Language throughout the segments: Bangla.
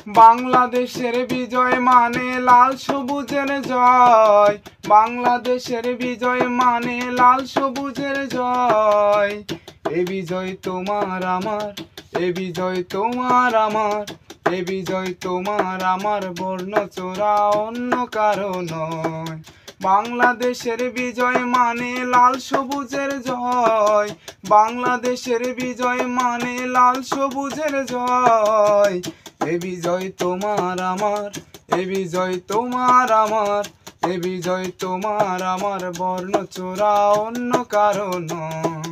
বাংলাদেশের বিজয় মানে লাল সবুজের জয়। বাংলাদেশের বিজয় মানে লাল সবুজের জয়। এ বিজয় তোমার আমার, এ বিজয় তোমার আমার, এ বিজয় তোমার আমার, বর্ণচোরা অন্য কারো নয়। বাংলাদেশের বিজয় মানে লাল সবুজের জয়। বাংলাদেশের বিজয় মানে লাল সবুজের জয়। এ বিজয় তোমার আমার, এ বিজয় তোমার আমার, এ বিজয় তোমার আমার, বর্ণচোরা অন্য কারো নয়।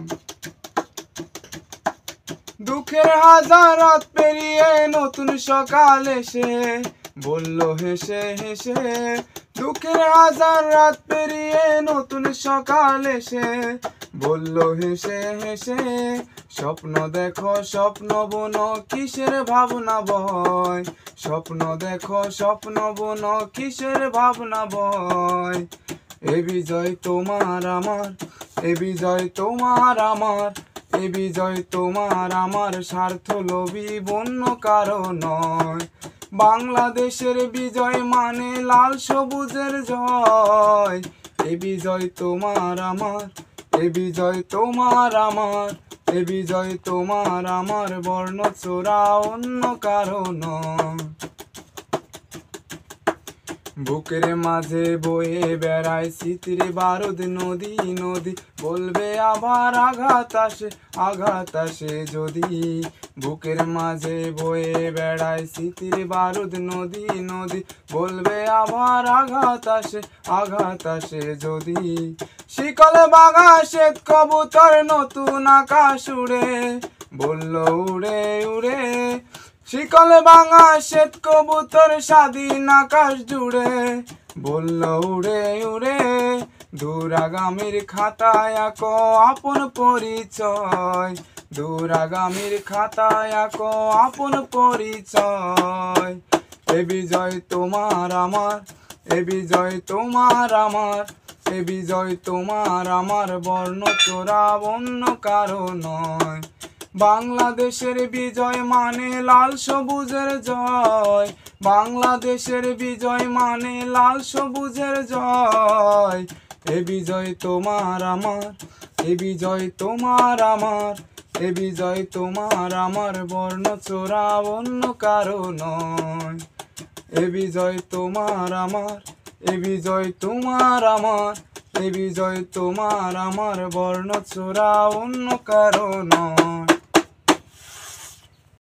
দুঃখের হাজার রাত পেরিয়ে নতুন সকাল এসে বলল হেসে হেসে। দুঃখের হাজার রাত পেরিয়ে নতুন সকাল এসে বলল হেসে হেসে। স্বপ্ন দেখো স্বপ্ন বুনো কিসের ভাবনা বয়। স্বপ্ন দেখো স্বপ্ন বুনো কিসের ভাবনা বয়। এ বিজয় তোমার আমার, এ বিজয় তোমার আমার, এ বিজয় তোমার আমার, স্বার্থ লোভী বন্য কারো নয়। বাংলাদেশের বিজয় মানে লাল সবুজের জয়। এ বিজয় তোমার আমার, এ বিজয় তোমার আমার, এ বিজয় তোমার আমার, বর্ণচোরা অন্য কারো নয়। বুকের মাঝে বয়ে বেড়ায় স্মৃতির বারুদ নদী নদী, বলবে আবার আঘাত আসে আঘাত আসে যদি। বুকের মাঝে বয়ে বেড়ায় স্মৃতির বারুদ নদী নদী, বলবে আবার আঘাত আসে আঘাত আসে যদি। শিকলে বাঘা শ্বেত কবুতর নতুন আকাশ উড়ে বলল উড়ে উড়ে। শিকলে ভাঙা শ্বেত কবুতর স্বাধীন আকাশ জুড়ে বলল উড়ে উড়ে। দূরাগামীর খাতায় আঁকো আপন পরিচয়, দূরাগামীর খাতায় আঁকো আপন পরিচয়। এ বিজয় তোমার আমার, এ বিজয় তোমার আমার, এ বিজয় তোমার আমার, বর্ণচোরা অন্য কারো নয়। বাংলাদেশের বিজয় মানে লাল সবুজের জয়। বাংলাদেশের বিজয় মানে লাল সবুজের জয়। এ বিজয় তোমার আমার, এ বিজয় তোমার আমার, এ বিজয় তোমার আমার, বর্ণচোরা অন্য কারো নয়। এ বিজয় তোমার আমার, এ বিজয় তোমার আমার, এ বিজয় তোমার আমার, বর্ণচোরা অন্য কারো নয়।